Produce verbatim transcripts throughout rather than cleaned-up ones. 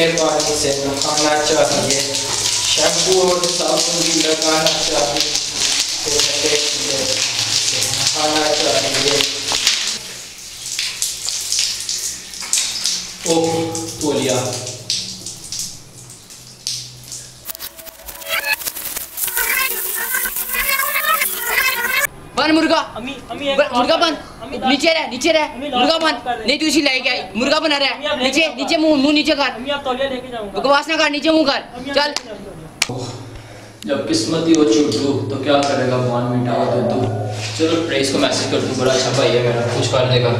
पानी से नहाना चाहिए, शैम्पू और साबुन भी लगाना चाहिए, नहाना चाहिए। ओह तौलिया, बन मुर्गा, अम्मी, अम्मी मुर्गा बन, नीचे रह, नीचे रह, मुर्गा बन, नहीं तू इसी लायक है, मुर्गा बना रहा है, नीचे नीचे मुंह मुंह नीचे कर, बकवास ना कर, नीचे मुंह कर, चल। जब किस्मत ही वो चूटू तो क्या करेगा भगवान मिटावा दे तू। चलो प्रेस को मैसेज कर दूं, बड़ा अच्छा भाई है मेरा, कुछ कर देगा।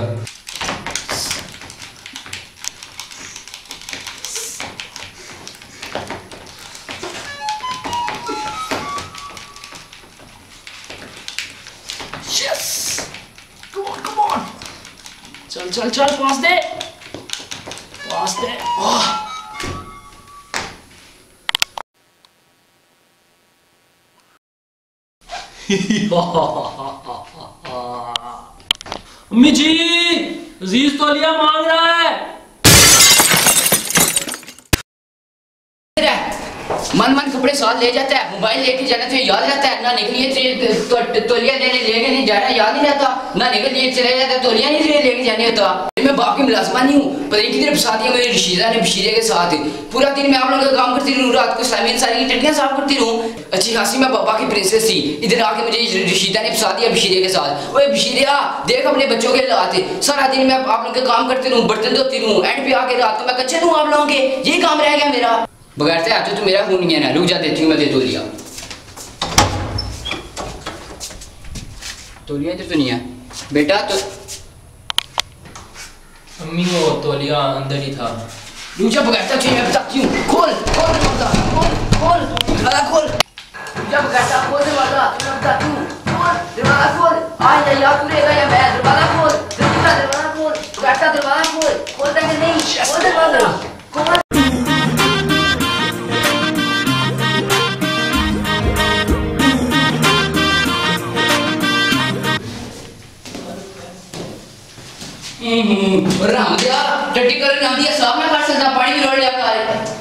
Yes! Come on, come on! चल चल चल, पास दे, पास दे। वाह! अम्मी जी, अजीज तौलिया मांग रहा है। मन मन कपड़े साथ ले जाता है, मोबाइल लेके जाना तो याद रहता है, ना निकलिए तो तौलिया लेने लेके नहीं जाना याद नहीं रहता, ना निकलिए चले जाता तौलिया नहीं लेके जाने होता। मैं बाप की मुलाजमा नहीं हूँ, पर एक ही तरफ शादी है मेरी रशीदा ने बशीरे के साथ, पूरा दिन मैं आप लोगों का काम करती रहूँ, रात को सामीन सारी की टट्टियाँ साफ करती रहूँ। अच्छी खासी मैं पापा की प्रिंसेस थी, इधर आके मुझे रशीदा ने फंसा दिया बशीरे के साथ। ओए बशीरे आ देख अपने बच्चों के हालात, सारा दिन मैं आप लोगों का काम करती रहूँ, बर्तन धोती रहूँ, एंड पे आके रात को मैं कच्चे दूँ आप लोगों के, यही काम रह गया मेरा। बगैर से आते तो मेरा खून नहीं है ना, रुक जा देती हूँ मैं दे तौलिया। तौलिया इधर तो नहीं है बेटा, तो अम्मी वो तौलिया अंदर ही था। रुक जा बगैर से मैं बताती हूँ, खोल खोल दरवाजा, खोल खोल दरवाजा खोल, रुक जा बगैर से खोल दरवाजा, मैं बताती हूँ, खोल दरवाजा खोल, आ या या तू रहेगा या मैं, दरवाजा खोल, जल्दी कर दरवाजा खोल, बगैर से दरवाजा खोल, खोल देंगे नहीं, खोल दरवाजा खोल। राम दिया टट्टी कर, राम दिया साफ ना कर सकता, पानी भी रोड़ लिया कर।